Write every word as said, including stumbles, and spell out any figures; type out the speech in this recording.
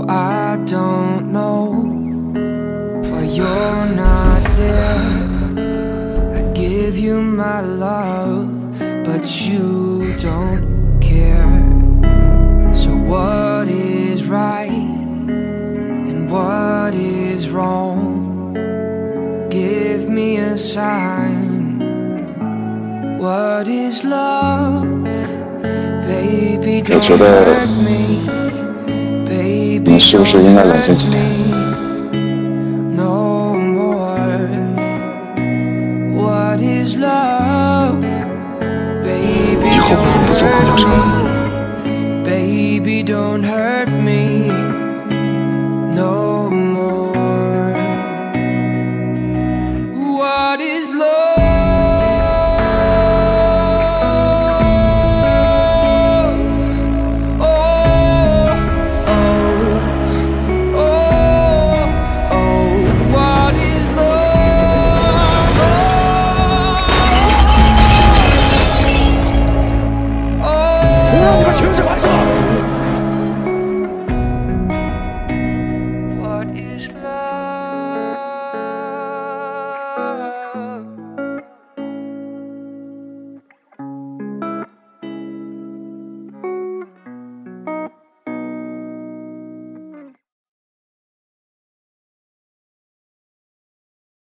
I don't know why you're not there. I give you my love, but you don't care. So what is right and what is wrong? Give me a sign. What is love? Baby, don't hurt me. Baby, 你是不是应该冷静起来？ No more. What is love? Baby, 以后我们不做朋友是吧？ Baby, don't hurt me no more. What is love? Oh, oh, oh, oh. What is love? Oh, oh. 不让你们情绪反射。